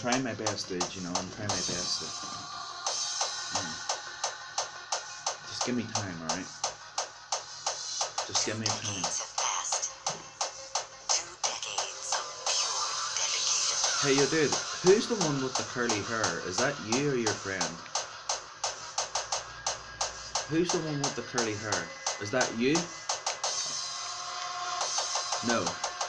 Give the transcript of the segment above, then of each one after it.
trying my best, dude. You know, I'm trying my best. Just give me time, all right? Just give me time. Hey, yo, dude. Who's the one with the curly hair? Is that you or your friend? Who's the one with the curly hair? Is that you? No.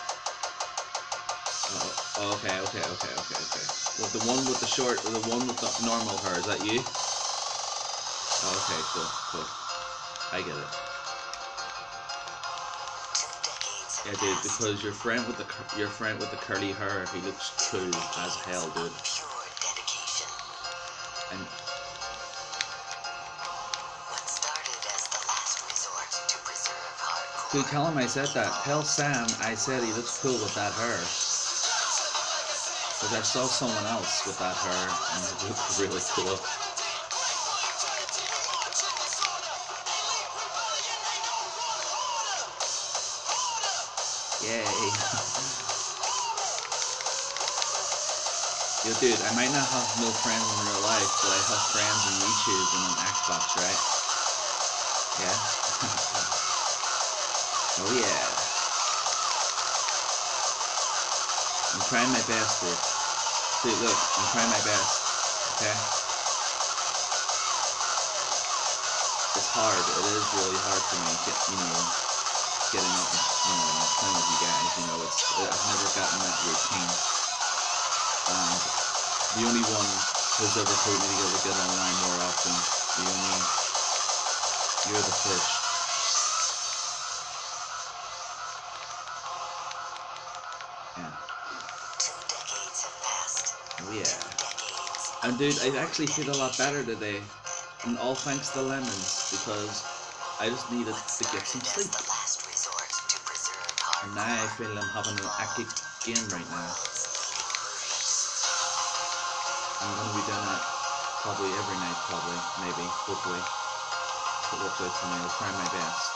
Oh, okay. Well, the one with the short, the one with the normal hair, is that you? Oh, okay, cool. I get it. Yeah, dude, because your friend with the curly hair, he looks cool as hell, dude. And dude, tell him I said that. Tell Sam I said he looks cool with that hair. Because I saw someone else with that hair and it looked really cool. Yay. Yo, dude, I might not have no friends in real life, but I have friends on YouTube and on Xbox, right? Yeah? Oh yeah. I'm trying my best, dude. Dude, look, I'm trying my best, okay? It's hard, it is really hard for me, getting up and, playing with you guys, I've never gotten that routine. And the only one who's ever told me to get online more often, you're the first. Yeah. 2 decades have passed. Oh yeah. And dude, I actually feel a lot better today. And all thanks to the lemons, because I just needed to get some sleep. And now I feel I'm having an active game right now. I'm gonna be doing that probably every night, maybe, hopefully. If it works out for me, I'll try my best.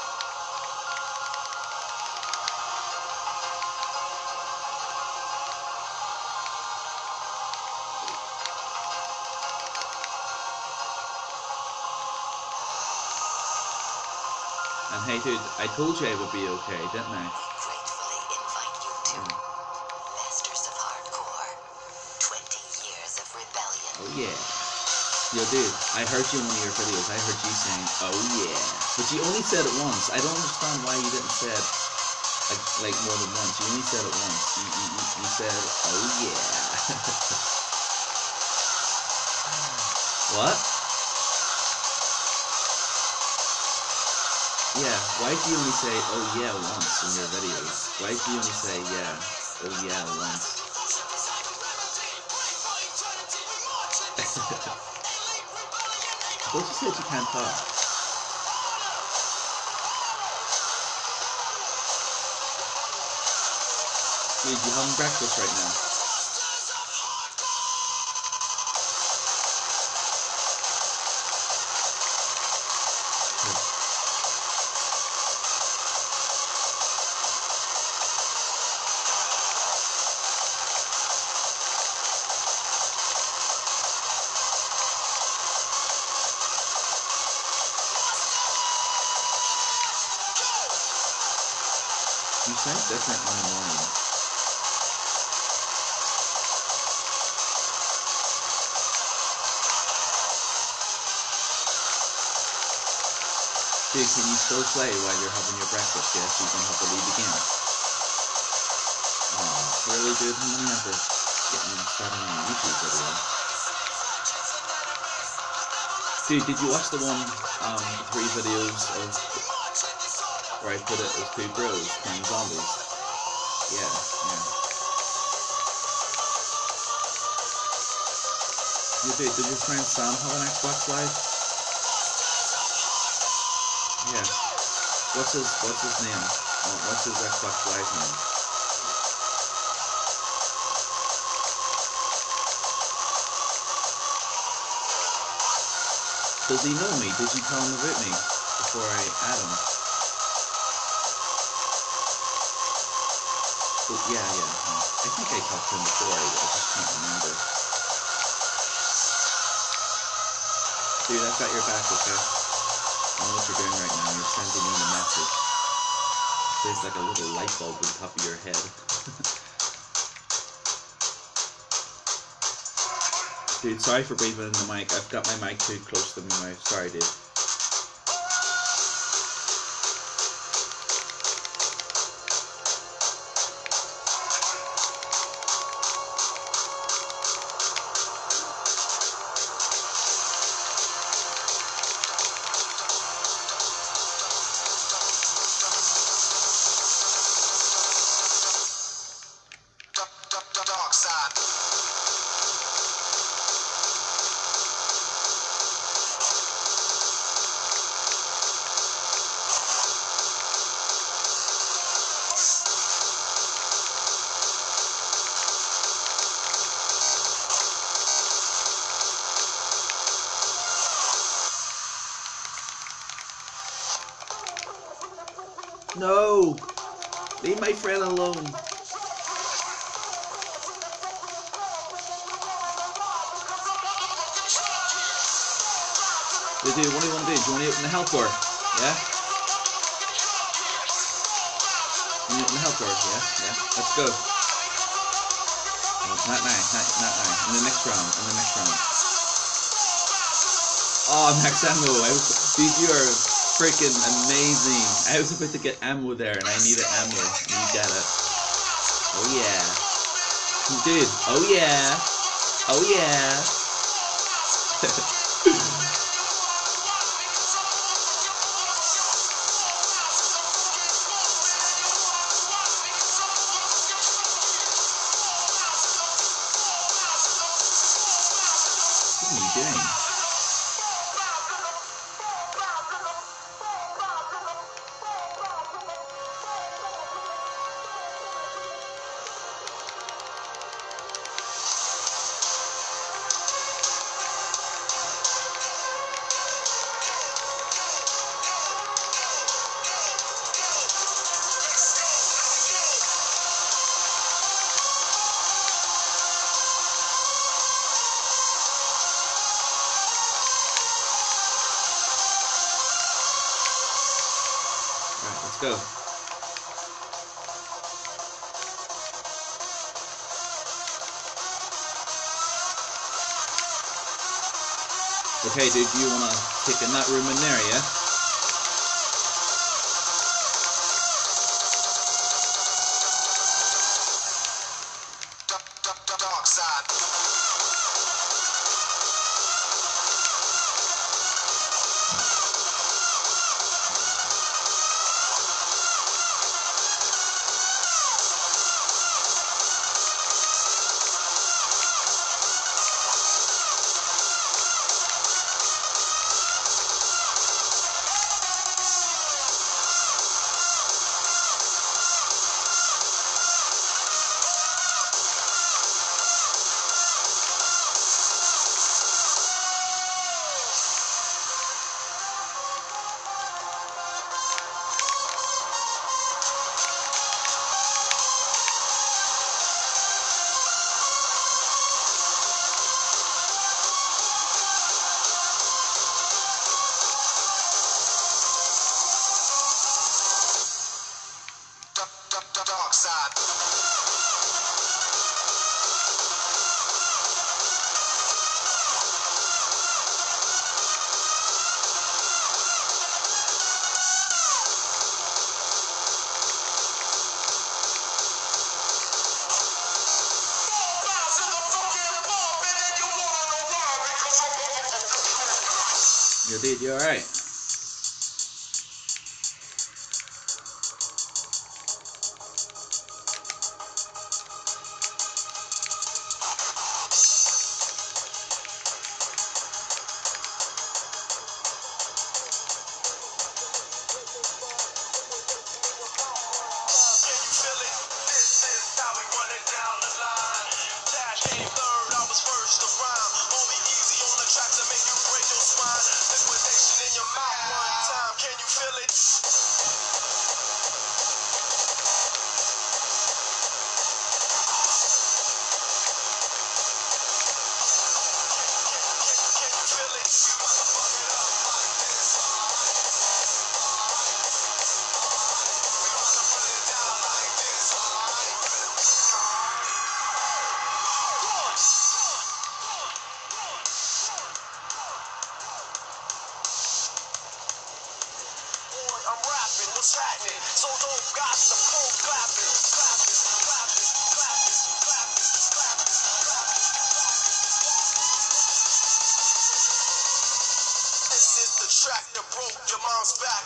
And hey dude, I told you I would be okay, didn't I? We gratefully invite you to Masters of Hardcore. 20 years of rebellion. Oh yeah. Yo dude, I heard you in one of your videos, I heard you saying, oh yeah. But you only said it once. I don't understand why you didn't say it like more than once. You only said it once. You said, oh yeah. What? Yeah, why do you only say, oh yeah, once in your videos? Why do you only say, yeah, oh yeah, once? I thought you said you can't talk. Dude, you having breakfast right now? You sound different in the morning. Dude, can you still play while you're having your breakfast? Yes, you don't have to leave again. Aw, really dude? How many ever getting started on a YouTube video? Dude, did you watch the 3 videos of where I put it as 2 bros playing zombies? Yeah. Yeah, dude, did your friend Sam have an Xbox Live? Yeah. What's his name? What's his Xbox Live name? Does he know me? Did you tell him about me before I add him? But yeah. I think I talked to him before, I just can't remember. Dude, I've got your back, okay? I know what you're doing right now. You're sending me the message. There's like a little light bulb on top of your head. Dude, sorry for breathing in the mic. I've got my mic too close to my mouth. Sorry, dude. No! Leave my friend alone. Dude, what do you want to do? Do you want to open the health door? Yeah? You want to open the health door? Yeah? Yeah? Let's go. Oh, not now. Not now. In the next round. In the next round. Oh, max ammo. Dude, you are freaking amazing. I was about to get ammo there and I needed ammo. You got it. Oh yeah. Dude, oh yeah. Oh yeah. What are you doing? Alright, let's go. Okay, dude, you wanna kick in that room in there, yeah? Dark side. Dark side. Yo, dude, you alright? First around, only easy on the track to make you break your spine. Liquidation in your what's happening. So don't got the phone clapping. This is the track that broke your mom's back.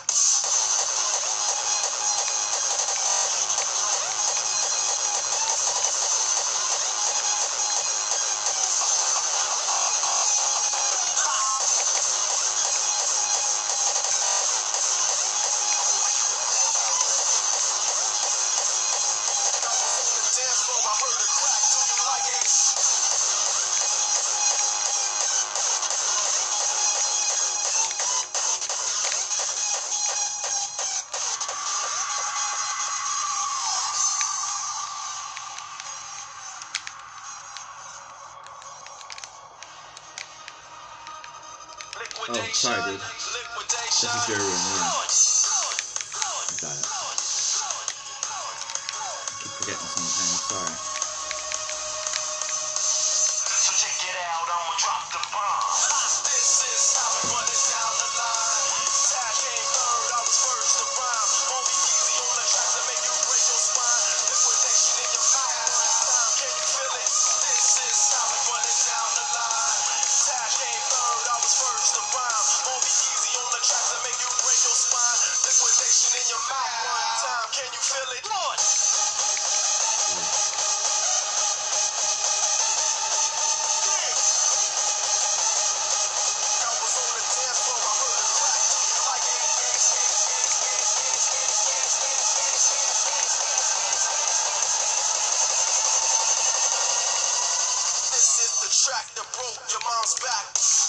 Oh, sorry, dude. This is very annoying. I got it. I keep forgetting sometimes, sorry. So check it out, I'ma drop the bomb. This is how we run it down the line. Tag ain't third, I was first to rhyme. Only easy on the track to make you break your spine. Liquidation in your mouth one time, can you feel it? This is how we run it down the line. Tag ain't third, I was first to rhyme. Only easy on the track to make you break your spine. Liquidation in your mouth one time, can you feel it? Lord. Track that broke your mom's back.